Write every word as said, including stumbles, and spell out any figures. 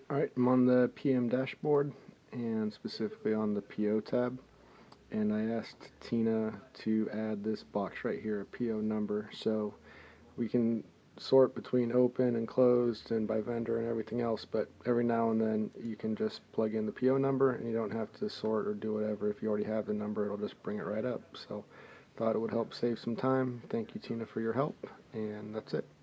Alright, I'm on the P M dashboard and specifically on the P O tab, and I asked Tina to add this box right here, a P O number, so we can sort between open and closed and by vendor and everything else, but every now and then you can just plug in the P O number and you don't have to sort or do whatever. If you already have the number, it'll just bring it right up. So thought it would help save some time. Thank you, Tina, for your help, and that's it.